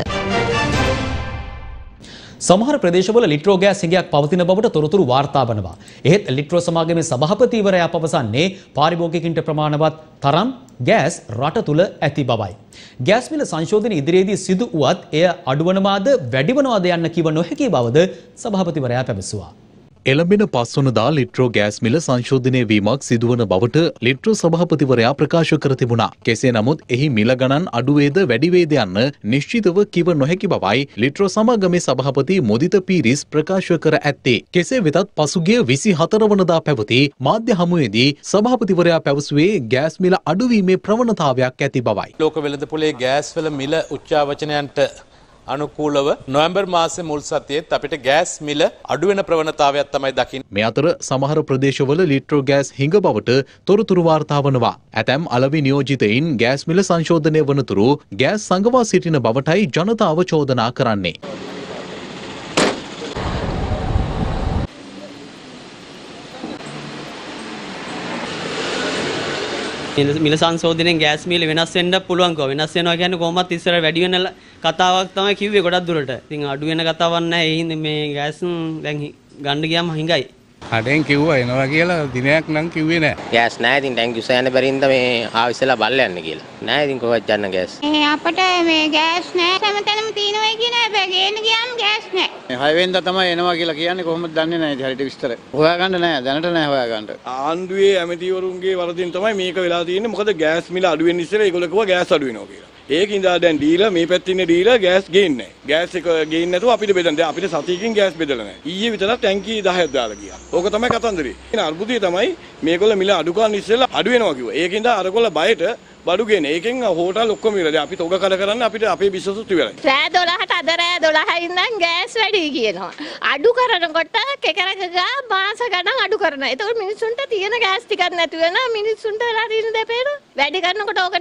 සමහර ප්‍රදේශවල ලිට්‍රෝ ගෑස් හිඟයක් පවතින බවට තොරතුරු වාර්තා වනවා. එහෙත් ලිට්‍රෝ සමාගමේ සභාපතිවරයා පවසන්නේ පාරිභෝගිකින්ට ප්‍රමාණවත් තරම් ගෑස් රට තුල ඇති බවයි. ගෑස් මිල සංශෝධන ඉදිරියේදී සිදු වුවත් එය අඩුවනවාද වැඩිවනවාද යන්න කිව නොහැකි බවද සභාපතිවරයා පැවසුවා. එළඹෙන පස්වනදා ලිට්‍රෝ ගෑස් මිල සංශෝධනය වීමක් සිදුවන බවට ලිට්‍රෝ සභාපතිවරයා ප්‍රකාශ කර තිබුණා. කෙසේ නමුත් එහි මිල ගණන් අඩුවේද වැඩිවේද යන්න නිශ්චිතව කිව නොහැකි බවයි ලිට්‍රෝ සමාගමේ සභාපති මොදිත පීරිස් ප්‍රකාශ කර ඇත්තේ. කෙසේ වෙතත් පසුගිය විසිහතර වනදා පැවති මාධ්‍ය හමුවේදී සභාපතිවරයා පැවසුවේ ගෑස් මිල අඩුවීමේ ප්‍රවණතාවයක් ඇති බවයි. ලෝක වෙළඳපොලේ ගෑස් වල මිල උච්චාවචනයන්ට අනුකූලව නොවැම්බර් මාසේ මුල් සතියේත් අපිට ගෑස් මිල අඩු වෙන ප්‍රවණතාවයක් තමයි දකින්නේ. මේ අතර සමහර ප්‍රදේශවල ලිට්‍රෝ ගෑස් හිඟ බවට තොරතුරු වාර්තා වනවා. ඇතැම් අලෙවි නියෝජිතයින් ගෑස් මිල සංශෝධනය වනතුරු ගෑස් සංගවා සිටින බවටයි ජනතාව චෝදනා කරන්නේ. මිල සංශෝධනයෙන් ගෑස් මිල වෙනස් වෙන්න පුළුවන්කෝ. වෙනස් වෙනවා කියන්නේ කොහොමත් ඉස්සර වැඩි වෙන කතාවක් තමයි කිව්වේ ගොඩක් දුරට. ඉතින් අඩු වෙන කතාවක් නැහැ. ඒ හින්දා මේ ගෑස් දැන් ගන්න ගියාම හිඟයි. හඩෙන් කිව්වා එනවා කියලා දිනයක් නම් කිව්වේ නැහැ. ගෑස් නැහැ. ඉතින් ටැංකියු සයන්න බැරින්ද මේ ආවිස්සලා බල්ල යන්න කියලා. නැහැ ඉතින් කොහෙවත් යන්න ගෑස්. ඒ අපට මේ ගෑස් නැහැ. හැමතැනම තියෙනවා කියන හැබැයි ගේන්න ගියාම ගෑස් නැහැ. මේ හය වෙනිදා තමයි එනවා කියලා කියන්නේ කොහොමද දන්නේ නැහැ. හරියට විස්තර. හොයාගන්න නැහැ. දැනට නැහැ හොයාගන්න. ආණ්ඩුවේ ඇමතිවරුන්ගේ වරදින් තමයි මේක වෙලා තියෙන්නේ. මොකද ගෑස් මිල අඩු වෙන්න ඉස්සෙල්ලා ඒගොල්ලෝ කිව්වා ගෑස් අඩු වෙනවා කියලා. ඒකින්දා දැන් ඩීලර් මේ පැත්තේ ඉන්න ඩීලර් ගෑස් ගේන්නේ නැහැ. ගෑස් එක ගේන්නේ නැතුව අපිට බෙදන්න. දැන් අපිට සතියකින් ගෑස් බෙදලා නැහැ. ඊයේ විතර ටැංකි දහයක් දාලා ගියා. ඕක තමයි කතන්දරේ. ඉතින් අර්බුදය තමයි මේගොල්ලෝ මිල අඩු කරන්න ඉස්සෙල්ලා අඩු වෙනවා කිව්වා. ඒකින්දා අරගොල්ලෝ බයට බඩු ගෙන. ඒකෙන් හෝටල් ඔක්කොම ඉවරයි. දැන් අපි තොග කඩ කරන්න අපිට අපේ බිස්නස් ඉවරයි. රෑ දොළහට අද රෑ දොළහයි ඉඳන් ගෑස් වැඩි කියනවා. අඩු කරනකොට කෙකරක ගා මාස ගණන් අඩු කරනවා. ඒතකොට මිනිස්සුන්ට තියෙන ගෑස් ටිකක් නැති වෙනවා. මිනිස්සුන්ට වෙලා තියෙන දෙපේන වැඩි කරනකොට ඕක නැහැනේ.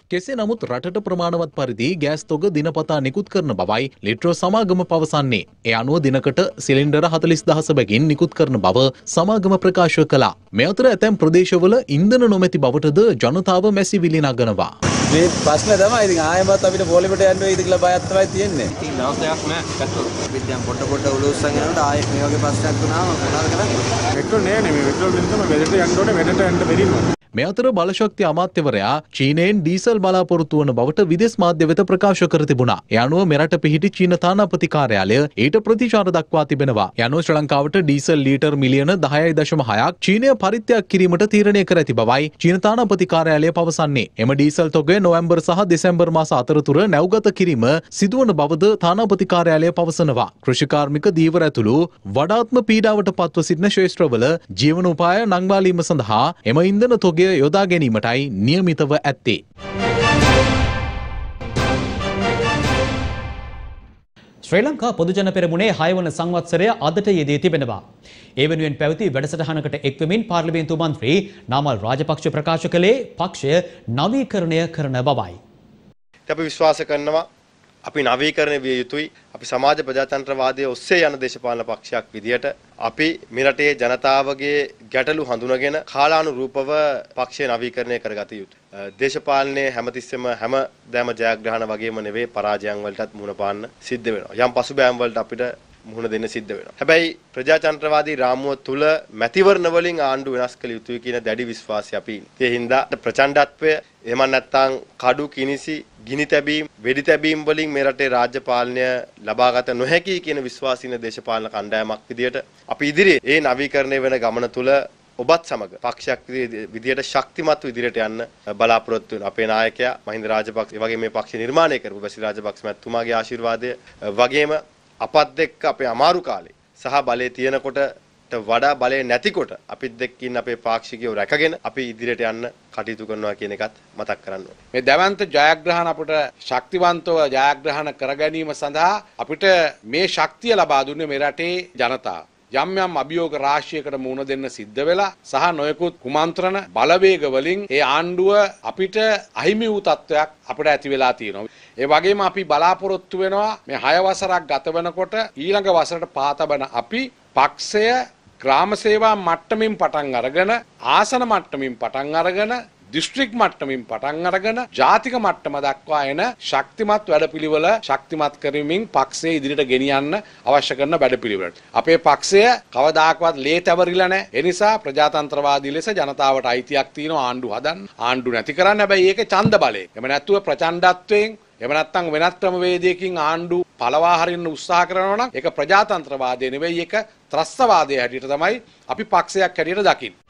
කෙසේ නමුත් රටට ප්‍රමාණවත් පරිදි ගෑස් තොග දිනපතා නිකුත් කරන බවයි ලිට්‍රෝ සමාගම පවසන්නේ. ඒ අනුව දිනකට සිලින්ඩර හතළිස් දහස බැගින් නිකුත් කරන බව සමාගම ප්‍රකාශ කළා. මේ අතර ඇතැම් ප්‍රදේශවල ඉන්ධන නොමැති බවටද ජනතාව මැසිවිලි නගනවා. මේ ප්‍රශ්නේ තමයි ඉතින් ආයෙමත් අපිට පොලිමට යන්න වෙයිද කියලා බයක් තමයි තියෙන්නේ. ඉතින් දවසක් නෑ පැට්‍රෝල්. අපිට දැන් පොඩ පොඩ උලුස්සන් යනකොට ආයෙත් මේ වගේ ප්‍රශ්නයක් වුණාම මොනවද කරන්නේ? පෙට්‍රෝල් නෑ නේ මේ පෙට්‍රෝල් බිල් තමයි වැඩට යන්න ඕනේ වැඩට යන්න බැරිම. මේ අතර බලශක්ති අමාත්‍යවරයා චීනයෙන් ඩීසල් බලාපොරොත්තු වන බවට විදේශ මාධ්‍ය වෙත ප්‍රකාශ කර තිබුණා. ඒ අනුව මෙරට පිහිටි චීන තානාපති කාර්යාලය ඊට ප්‍රතිචාර දක්වා තිබෙනවා. ඒ අනුව ශ්‍රී ලංකාවට ඩීසල් ලීටර් මිලියන දහයයි දශම හයක් චීනය පරිත්‍යාග කිරීමට තීරණය කර ඇති බවයි චීන තානාපති කාර්යාලය පවසන්නේ. එම ඩීසල් තොගය නොවැම්බර් සහ දෙසැම්බර් මාස අතරතුර නැව්ගත කිරීම සිදුවන බවද තානාපති කාර්යාලය පවසනවා. කෘෂිකාර්මික දීවර ඇතුළු වඩාත්ම පීඩාවට පත්ව සිටින ක්ෂේත්‍රවල ජීවනෝපාය නංවාලීම සඳහා එම ඉන්ධන තොගය යොදා ගැනීමටයි නියමිතව ඇත්තේ. ශ්‍රී ලංකා පොදුජන පෙරමුණේ හයවන සංවත්සරය අදට යෙදී තිබෙනවා. ඒ වෙනුවෙන් පැවති වැඩසටහනකට එක්වෙමින් පාර්ලිමේන්තු මන්ත්‍රී නාමල් රාජපක්ෂ ප්‍රකාශ කළේ පක්ෂය නවීකරණය කරන බවයි. අපි විශ්වාස කරනවා අපි නවීකරණය විය යුතුයි. අපි සමාජ ප්‍රජාතන්ත්‍රවාදයේ ඔස්සේ යන දේශපාලන පක්ෂයක් විදියට අපි මෙරටේ ජනතාවගේ ගැටලු හඳුනගෙන කාලානුරූපව පක්ෂය නවීකරණය කරගත යුතුයි. දේශපාලනයේ හැමතිස්සෙම හැමදෑම ජයග්‍රහණ වගේම නෙවෙයි පරාජයන් වලටත් මුහුණ පාන්න සිද්ධ වෙනවා. යම් පසුබෑම් වලට අපිට මුහුණ දෙන්න සිද්ධ වෙනවා. හැබැයි ප්‍රජාතන්ත්‍රවාදී රාමුව තුල මැතිවරණ වලින් ආණ්ඩු වෙනස් කළ යුතුයි කියන දැඩි විශ්වාසය අපි ඉන්නේ. ඒ හින්දා ප්‍රචණ්ඩත්වය එහෙම නැත්නම් කඩු කිනිසි ගිනි තැබීම් වෙඩි තැබීම් වලින් මේ රටේ රාජ්‍ය පාලනය ලබාගත නොහැකි කියන විශ්වාසින දේශපාලන කණ්ඩායමක් විදියට අපි ඉදිරියේ ඒ නවීකරණය වෙන ගමන තුල ඔබත් සමග පක්ෂයක් විදියට ශක්තිමත් විදියට යන්න බලාපොරොත්තු වෙන අපේ නායකයා මහින්ද රාජපක්ෂ ඒ වගේ මේ පක්ෂ නිර්මාණය කරපු බැසි රාජපක්ෂ මහත්තුමාගේ ආශිර්වාදය වගේම අපත් එක්ක අපේ අමාරු කාලේ සහ බලයේ තියෙනකොට වඩා බලය නැතිකොට අපිත් එක්ක ඉන්න අපේ පාක්ෂිකයෝ රැකගෙන අපි ඉදිරියට යන්න කටයුතු කරනවා කියන එකත් මතක් කරන්න ඕනේ. මේ දැවන්ත ජයග්‍රහණ අපිට ශක්තිවන්තව ජයග්‍රහණ කර ගැනීම සඳහා අපිට මේ ශක්තිය ලබා දුන්නේ මේ රටේ ජනතාව. යම් යම් අභියෝග රාශියකට මුහුණ දෙන්න සිද්ධ වෙලා සහ නොයෙකුත් කුමන්ත්‍රණ බලවේග වලින් ඒ ආණ්ඩුව අපිට අහිමි වූ තත්වයක් අපිට ඇති වෙලා තියෙනවා. ඒ වගේම අපි බලාපොරොත්තු වෙනවා මේ හය වසරක් ගත වෙනකොට ඊළඟ වසරට පාතබන අපි පක්ෂය ග්‍රාම සේවා මට්ටමින් පටන් අරගෙන ආසන මට්ටමින් පටන් අරගෙන දිස්ත්‍රික් මට්ටමින් පටන් අරගෙන ජාතික මට්ටම දක්වා එන ශක්තිමත් වැඩපිළිවෙල ශක්තිමත් කරමින් පක්ෂය ඉදිරියට ගෙනියන්න අවශ්‍ය කරන වැඩපිළිවෙලට අපේ පක්ෂය කවදාකවත් ලේ තැවරිලා නැහැ. ඒ නිසා ප්‍රජාතන්ත්‍රවාදී ලෙස ජනතාවට අයිතියක් තියෙනවා ආණ්ඩු හදන්න. ආණ්ඩු නැති කරන්න. හැබැයි ඒක ඡන්ද බලය. එම නැත්තුව ප්‍රචණ්ඩත්වයෙන් එහෙම නැත්නම් වෙනත් ක්‍රමවේදයකින් ආණ්ඩු පළවා හරින්න උත්සාහ කරනවා නම් ඒක ප්‍රජාතන්ත්‍රවාදය නෙවෙයි ඒක ත්‍රස්තවාදයේ හැටියට තමයි අපි පක්ෂයක් හැටියට දකින්නේ.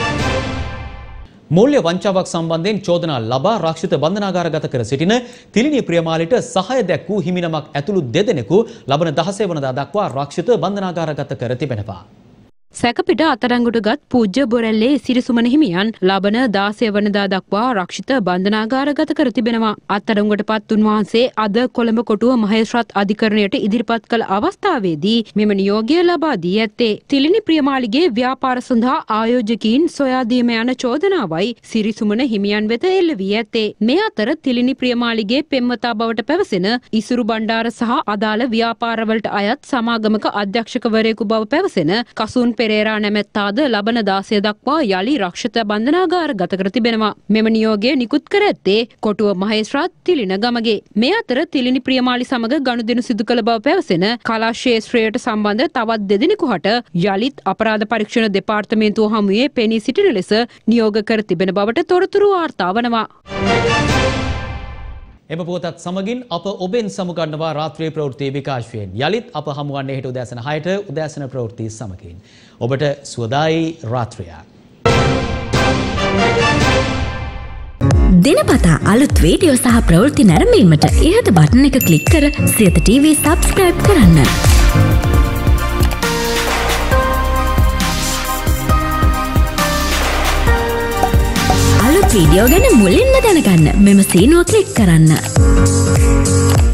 මූල්‍ය වංචාවක් සම්බන්ධයෙන් චෝදනා ලබා රක්ෂිත බන්ධනාගාරගත කර සිටින තිලිනි ප්‍රියමාලිට සහාය දැක්වූ හිමිනමක් ඇතුළු දෙදෙනෙකු ලබන දහසේ වනදා දක්වා රක්ෂිත බන්ධනාගාරගත කර තිබෙනවා. සැකපිට අත්අඩංගුවටගත් පූජ්‍ය බොරැල්ලේ සිරිසුමන හිමියන් ලබන දාසය වනදා දක්වා රක්ෂිත බන්ධනාගාරගත කර තිබෙනවා. අත්අඩංගුවටපත් උන්වහන්සේ අද කොළඹ කොටුව මහේස්ත්‍රාත් අධිකරණයට ඉදිරිපත් කළ අවස්ථාවේදී මෙම නියෝගය ලබා දී ඇත්තේ. තිලිනි ප්‍රියමාලිගේ ව්‍යාපාර සඳහා ආයෝජකයින් සොයා දීම යන චෝදනාවයි සිරිසුමන හිමියන් වෙත එල්ල වී ඇත්තේ. මේ අතර තිලිනි ප්‍රියමාලිගේ පෙම්වතා බවට පැවසෙන ඉසුරු බණ්ඩාර සහ අදාළ ව්‍යාපාරවලට අයත් සමාගමක අධ්‍යක්ෂකවරයෙකු බව පැවසෙන කසුන් පෙරේරා නැමැත්තාද ලබන දාසය දක්වා යලි රක්ෂිත බන්ධනාගාර ගත කර තිබෙනවා. මෙම නියෝගය නිකුත් කර ඇත්තේ කොටුව මහේස්ත්‍රාත් තිලින ගමගේ. මේ අතර තිලිනි ප්‍රියමාලි සමග ගනුදෙනු සිදු කළ බව පැවසෙන කලා ක්ෂේත්‍රයට සම්බන්ධ තවත් දෙදෙනෙකු හට යලිත් අපරාධ පරීක්ෂණ දෙපාර්තමේන්තුව හමුවේ පෙනී සිටින ලෙස නියෝග කර තිබෙන බවට තොරතුරු වාර්තා වනවා. එම පුවතත් සමගින් අප ඔබෙන් සමුගන්නවා රාත්‍රී ප්‍රවෘත්ති විකාශයෙන්. යලිත් අප හමුවන්නේ හෙට උදෑසන හයට උදෑසන ප්‍රවෘත්ති සමගින්. ඔබට සුවදායි රාත්‍රියක්. දිනපතා අලුත් වීඩියෝ සහ ප්‍රවෘත්ති නැරඹීමට ඉහත බටන් එක ක්ලික් කර සියත ටීවී සබ්ස්ක්‍රයිබ් කරන්න. අලුත් වීඩියෝ ගැන මුලින්ම දැනගන්න මෙම සීනුව ක්ලික් කරන්න.